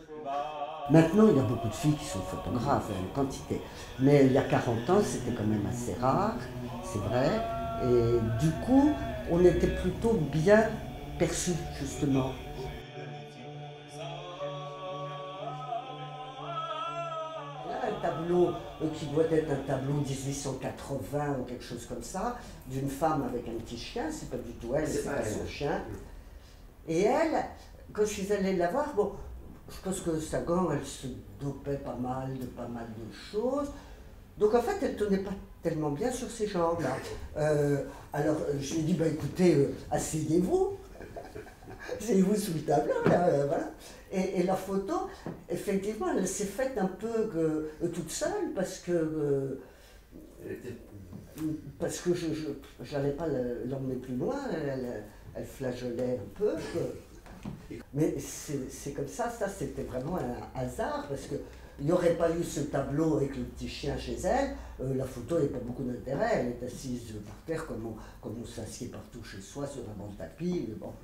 Maintenant, il y a beaucoup de filles qui sont photographes, en quantité. Mais il y a 40 ans, c'était quand même assez rare, c'est vrai. Et du coup, on était plutôt bien perçus, justement. Là, un tableau qui doit être un tableau 1880 ou quelque chose comme ça, d'une femme avec un petit chien, c'est pas du tout elle, c'est pas son chien. Et elle, quand je suis allée la voir, bon, je pense que Sagan, elle se dopait pas mal de choses. Donc en fait, elle tenait pas tellement bien sur ses jambes là. Alors je lui ai dit, bah écoutez, asseyez-vous, asseyez-vous sous le tableau là, voilà. Et la photo, effectivement, elle s'est faite un peu toute seule parce que je n'allais pas l'emmener plus loin, elle flageolait un peu. Mais c'est comme ça c'était vraiment un hasard, parce qu'il n'y aurait pas eu ce tableau avec le petit chien chez elle, la photo n'avait pas beaucoup d'intérêt, elle est assise par terre comme on s'assied partout chez soi sur un banc de tapis. Mais bon.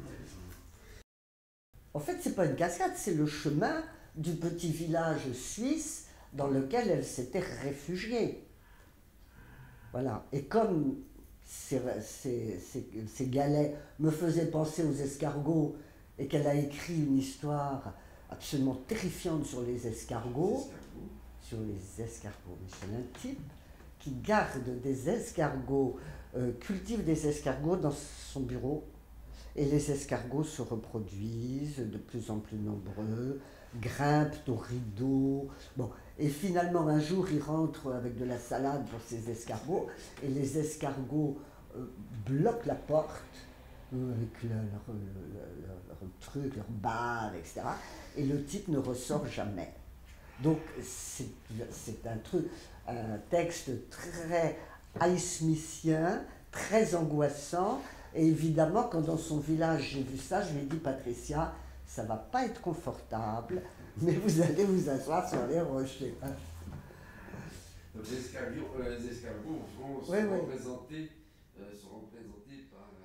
En fait, c'est pas une cascade, c'est le chemin du petit village suisse dans lequel elle s'était réfugiée. Voilà. Et comme ces galets me faisaient penser aux escargots et qu'elle a écrit une histoire absolument terrifiante sur les escargots, mais c'est un type qui garde des escargots, cultive des escargots dans son bureau, et les escargots se reproduisent de plus en plus nombreux, grimpent au rideau. Bon, et finalement, un jour, il rentre avec de la salade pour ses escargots, et les escargots bloquent la porte avec leur truc, leur barre, etc. Et le type ne ressort jamais. Donc, c'est un texte très highsmithien, très angoissant. Et évidemment, quand dans son village j'ai vu ça, je lui ai dit, Patricia, ça va pas être confortable, mais vous allez vous asseoir sur les rochers. Donc les escargots sont représentés par